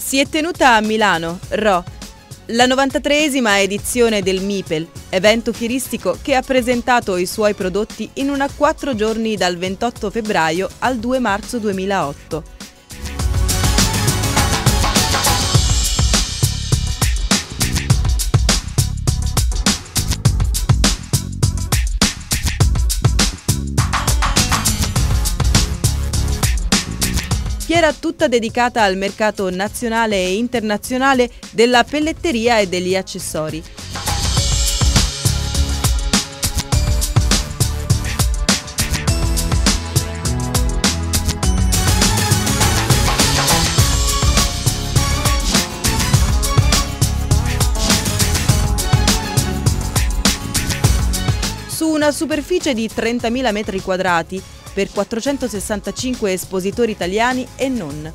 Si è tenuta a Milano, Rho, la 93esima edizione del MIPEL, evento fieristico che ha presentato i suoi prodotti in una 4 giorni dal 28 febbraio al 2 marzo 2008. Fiera tutta dedicata al mercato nazionale e internazionale della pelletteria e degli accessori. Su una superficie di 30.000 metri quadrati, per 465 espositori italiani e non.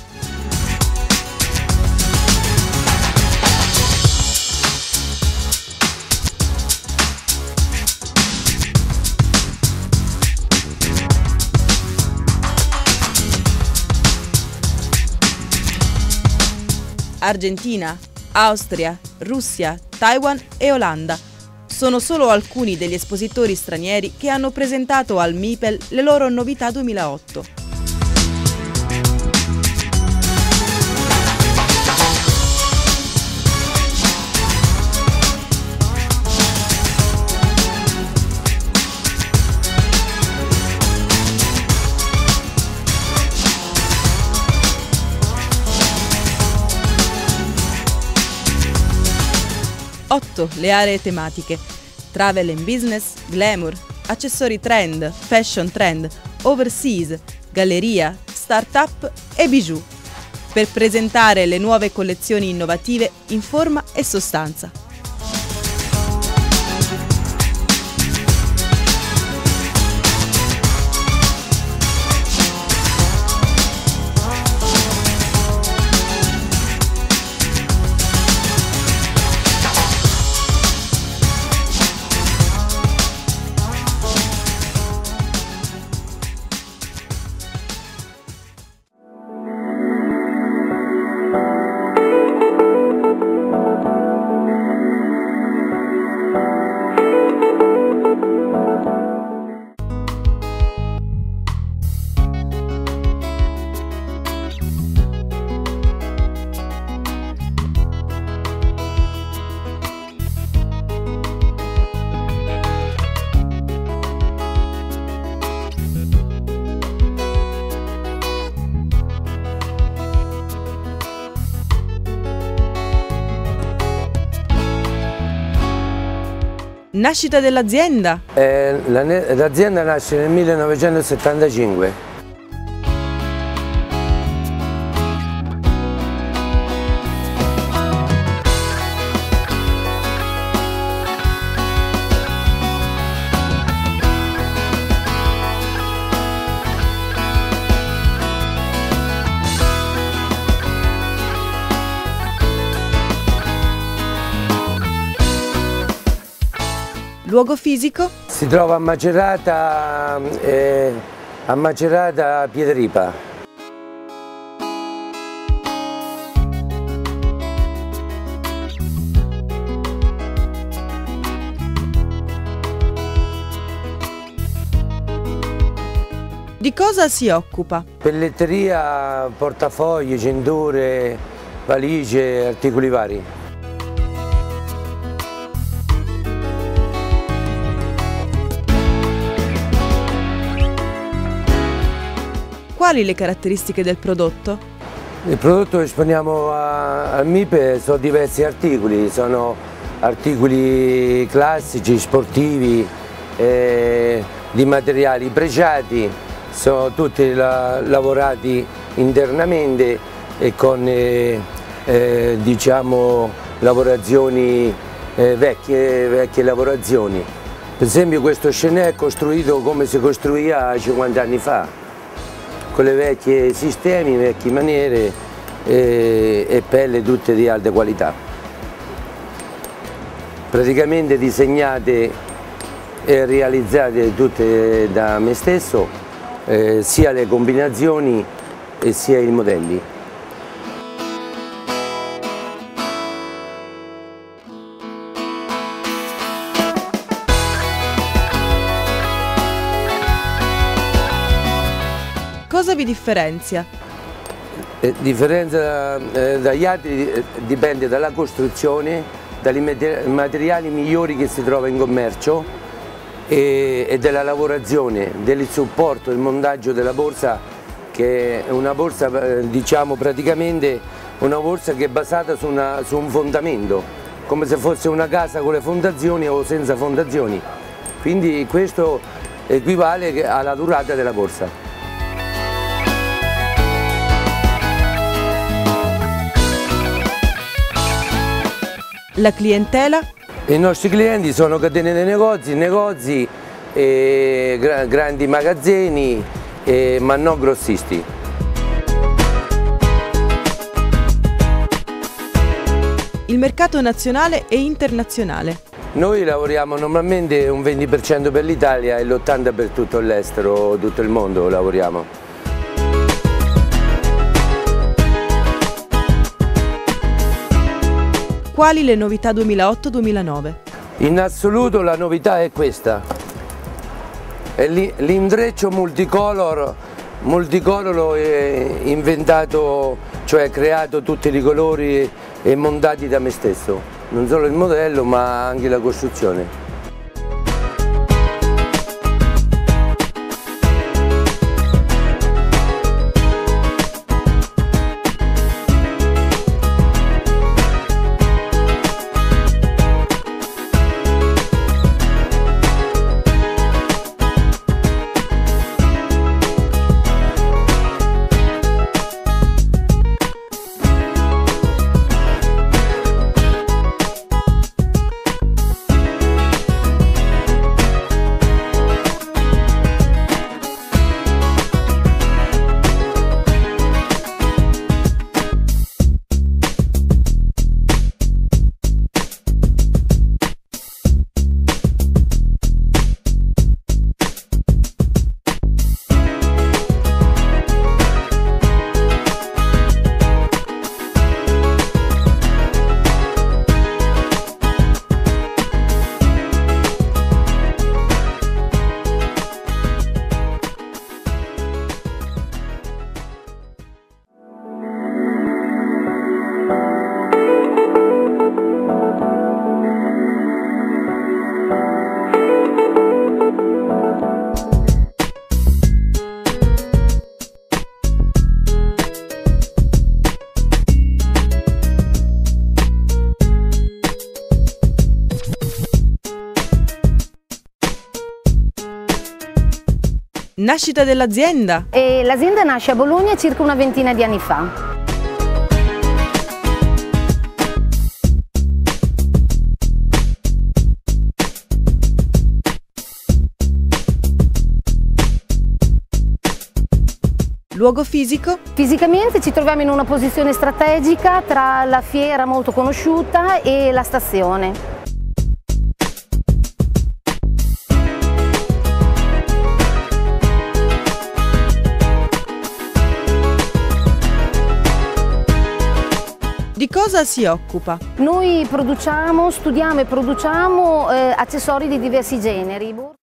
Argentina, Austria, Russia, Taiwan e Olanda sono solo alcuni degli espositori stranieri che hanno presentato al MIPEL le loro novità 2008. Le aree tematiche: travel and business, glamour, accessori trend, fashion trend, overseas, galleria, start-up e bijou, per presentare le nuove collezioni innovative in forma e sostanza. Nascita dell'azienda? L'azienda nasce nel 1975. Luogo fisico? Si trova a Macerata Piedripa. Di cosa si occupa? Pelletteria, portafogli, cinture, valigie, articoli vari. Quali le caratteristiche del prodotto? Il prodotto che esponiamo al MIPE sono diversi articoli, sono articoli classici, sportivi, di materiali pregiati, sono tutti lavorati internamente e con diciamo lavorazioni vecchie lavorazioni. Per esempio questo scenè è costruito come si costruiva 50 anni fa, con le vecchie sistemi, vecchie maniere e pelle tutte di alta qualità. Praticamente disegnate e realizzate tutte da me stesso, sia le combinazioni e sia i modelli. Cosa vi differenzia? Differenza dagli altri dipende dalla costruzione, dai materiali migliori che si trova in commercio e della lavorazione, del supporto, il montaggio della borsa, che è una borsa, diciamo praticamente una borsa che è basata su un fondamento, come se fosse una casa con le fondazioni o senza fondazioni. Quindi questo equivale alla durata della borsa. La clientela? I nostri clienti sono catene dei negozi, grandi magazzini, ma non grossisti. Il mercato nazionale e internazionale. Noi lavoriamo normalmente un 20% per l'Italia e l'80% per tutto l'estero, tutto il mondo lavoriamo. Quali le novità 2008-2009? In assoluto la novità è questa, è l'intreccio multicolor inventato, cioè creato tutti i colori e montati da me stesso, non solo il modello ma anche la costruzione. Nascita dell'azienda? L'azienda nasce a Bologna circa una ventina di anni fa. Luogo fisico? Fisicamente ci troviamo in una posizione strategica tra la fiera molto conosciuta e la stazione. Di cosa si occupa? Noi studiamo e produciamo accessori di diversi generi.